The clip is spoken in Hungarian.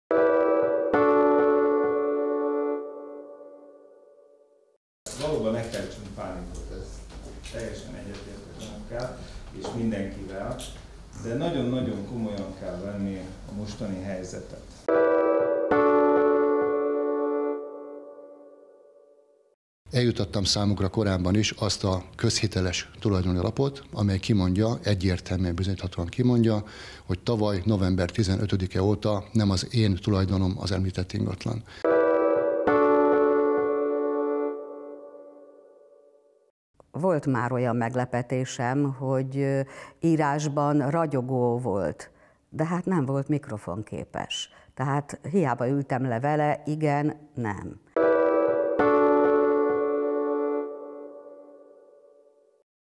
Valóban ne keltsünk pánikot, ez teljesen egyetértek önökkel és mindenkivel, de nagyon-nagyon komolyan kell venni a mostani helyzetet. Eljutottam számukra korábban is azt a közhiteles tulajdoni alapot, amely kimondja, egyértelműen bizonyíthatóan kimondja, hogy tavaly november 15-e óta nem az én tulajdonom az említett ingatlan. Volt már olyan meglepetésem, hogy írásban ragyogó volt, de hát nem volt mikrofonképes. Tehát hiába ültem le vele, igen, nem.